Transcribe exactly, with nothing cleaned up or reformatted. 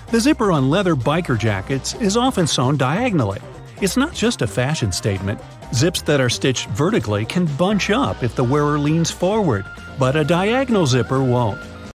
The zipper on leather biker jackets is often sewn diagonally. It's not just a fashion statement. Zips that are stitched vertically can bunch up if the wearer leans forward, but a diagonal zipper won't.